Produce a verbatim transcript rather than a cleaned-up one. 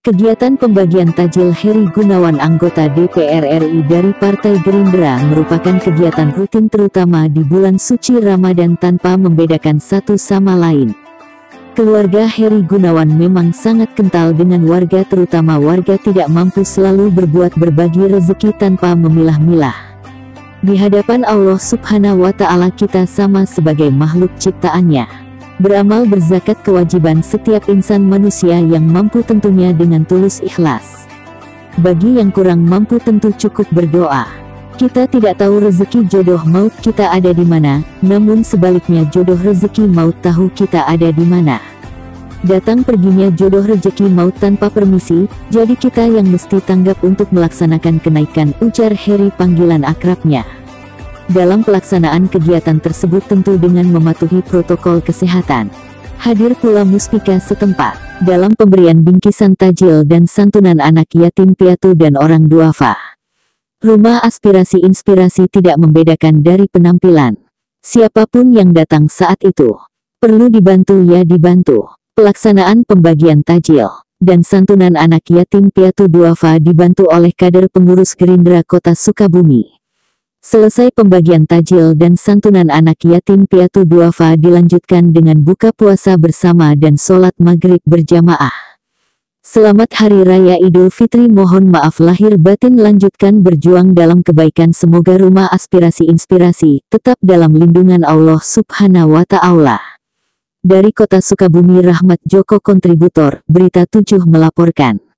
Kegiatan pembagian takjil Heri Gunawan anggota D P R R I dari Partai Gerindra merupakan kegiatan rutin terutama di bulan suci Ramadan tanpa membedakan satu sama lain. Keluarga Heri Gunawan memang sangat kental dengan warga, terutama warga tidak mampu, selalu berbuat berbagi rezeki tanpa memilah-milah. Di hadapan Allah Subhanahu wa Ta'ala kita sama sebagai makhluk ciptaannya. Beramal berzakat kewajiban setiap insan manusia yang mampu, tentunya dengan tulus ikhlas. Bagi yang kurang mampu tentu cukup berdoa. Kita tidak tahu rezeki jodoh maut kita ada di mana, namun sebaliknya jodoh rezeki maut tahu kita ada di mana. Datang perginya jodoh rezeki maut tanpa permisi, jadi kita yang mesti tanggap untuk melaksanakan kenaikan, ujar Heri panggilan akrabnya. Dalam pelaksanaan kegiatan tersebut tentu dengan mematuhi protokol kesehatan. Hadir pula muspika setempat dalam pemberian bingkisan takjil dan santunan anak yatim piatu dan orang duafa. Rumah aspirasi inspirasi tidak membedakan dari penampilan. Siapapun yang datang saat itu perlu dibantu ya dibantu. Pelaksanaan pembagian takjil dan santunan anak yatim piatu duafa dibantu oleh kader pengurus Gerindra Kota Sukabumi. Selesai pembagian takjil dan santunan anak yatim piatu duafa dilanjutkan dengan buka puasa bersama dan sholat maghrib berjamaah. Selamat Hari Raya Idul Fitri, mohon maaf lahir batin, lanjutkan berjuang dalam kebaikan, semoga rumah aspirasi inspirasi tetap dalam lindungan Allah Subhanahu wa Ta'ala. Dari Kota Sukabumi, Rahmat Joko, kontributor Berita tujuh melaporkan.